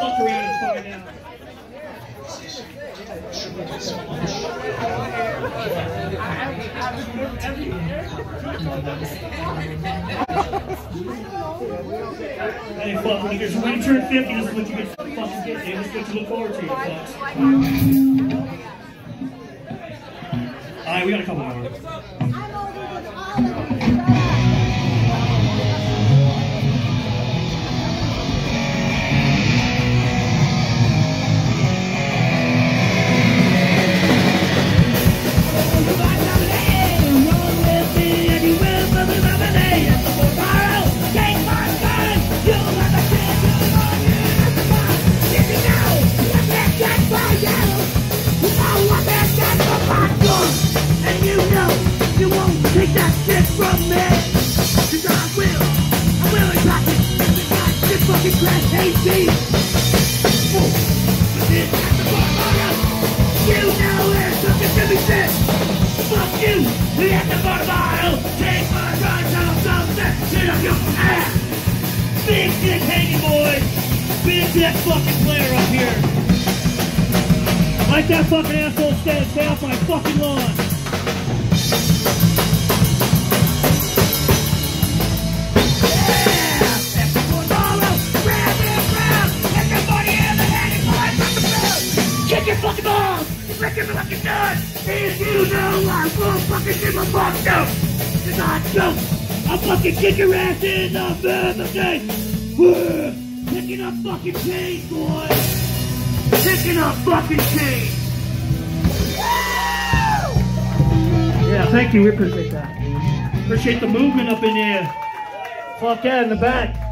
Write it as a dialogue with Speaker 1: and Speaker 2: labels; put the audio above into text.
Speaker 1: fuck around and find out. Hey, fuck, when you turn 50, this is what you get fucking get. This is what you look forward to, you fucks. Alright, we got a couple more.
Speaker 2: Take that shit from me, 'cause I will attack it. This fucking crash hates me. But this has the bottom on us. You know there's something to be said. Fuck you, we at the bottom aisle. Take my run, tell them something. Sit up your ass.
Speaker 1: Big dick hanging boys. Big dick fucking player up here. Like that fucking asshole stay off my fucking lawn.
Speaker 2: Kick your fucking balls! Lick your fucking nuts! If you know I won't fucking give a fuck, no! 'Cause I don't! I'll fucking kick your ass in the face! Picking up fucking chains, boy! Picking up fucking chains!
Speaker 1: Yeah, thank you, we appreciate that. Appreciate the movement up in there. Fuck yeah, in the back.